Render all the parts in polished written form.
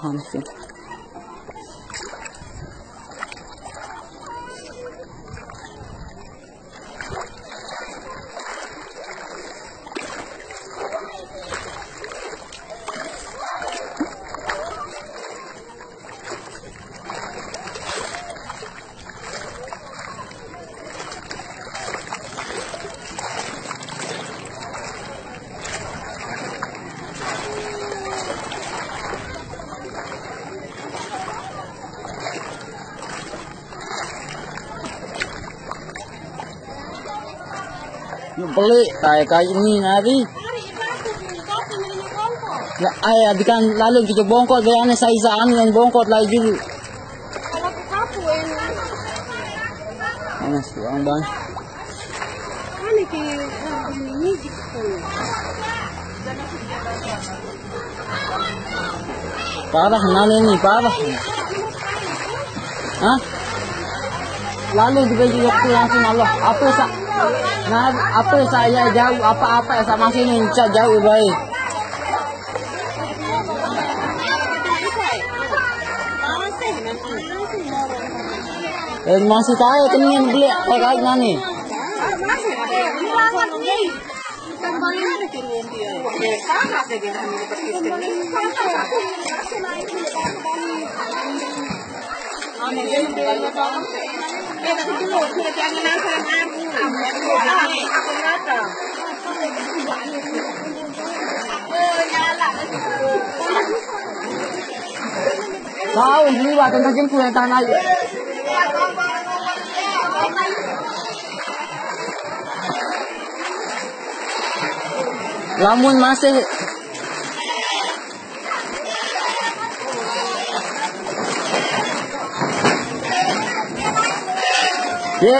panas ya. Pelik kayak ini nari. Ya, ayah bikin lalu kita bongkot bayarnya saisaan yang bongkot lagi dulu. Panas bang bang. Parah nani ini parah. Hah? Lalu juga langsung Allah. Apa saya jauh apa sama sini jauh baik. Masih tahu keningan beli kayak nani. Tahu ini buat tentang kulit tanah. Lamun masih ya.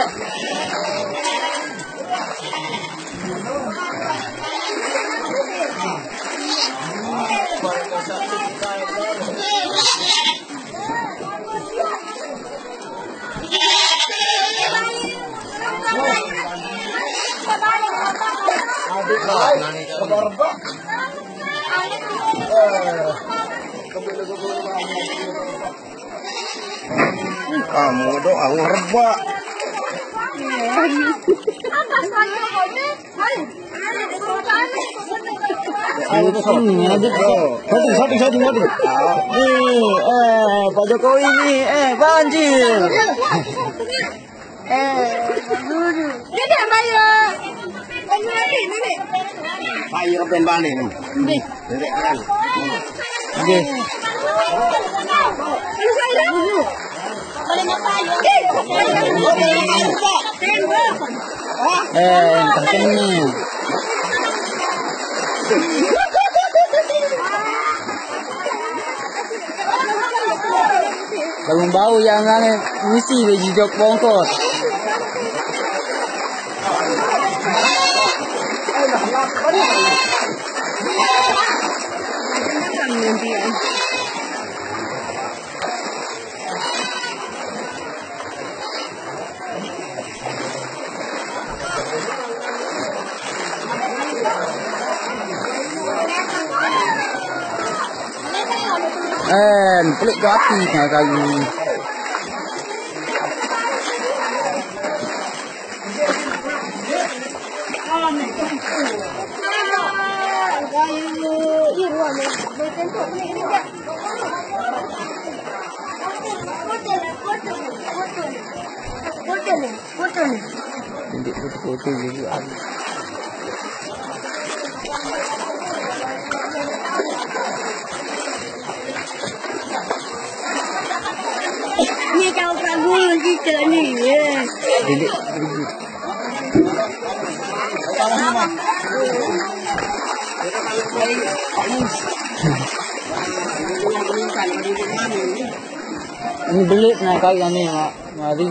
Kamu doang ngerebak. Sorry. Pak Jokowi ini banjir. Ayo pen balik nih. Dedek kan. Oke. Ini. Kalau bau yang aneh mesti dijok bongkot. Pelik ke api kayak kali. Foto juga. Ini kau prabu kita ni. Dedek. Ini beli naik kali ni mari.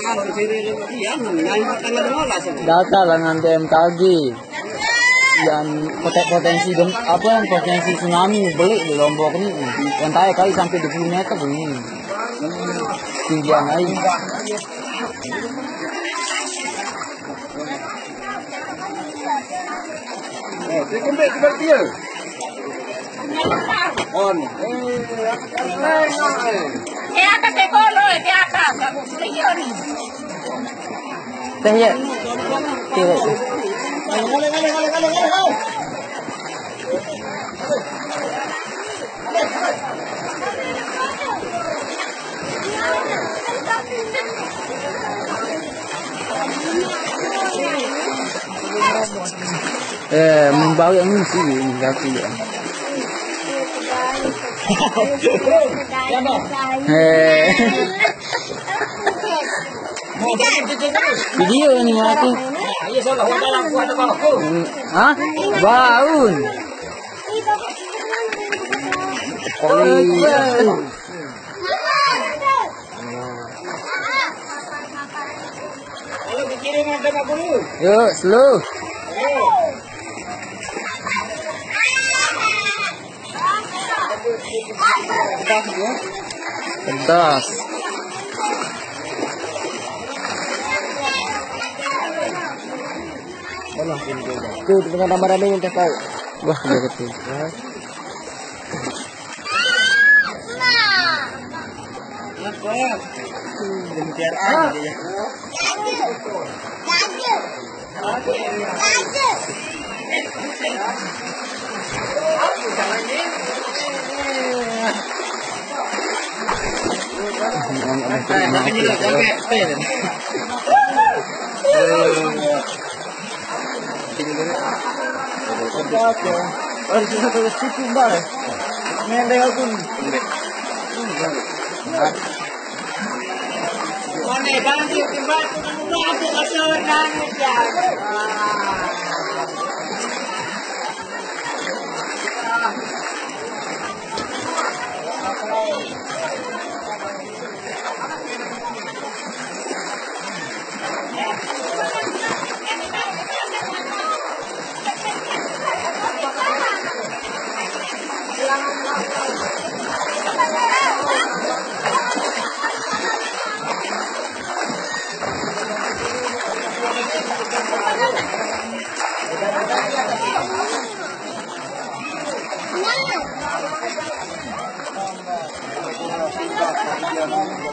Data lah nanti MKG. Dan potensi potensi tsunami beli di Lombok ini. Entah kali sampai 20 meter begini. Tinggian air. On. Teh ya. Kira. Membawa yang ini sih kaki ya. Video ini mati. Hah? Baun. Oh iya. Yuk, slow. Pedas. Tuh, dengan tambah rame yang tahu. Wah, udah betul. Nah.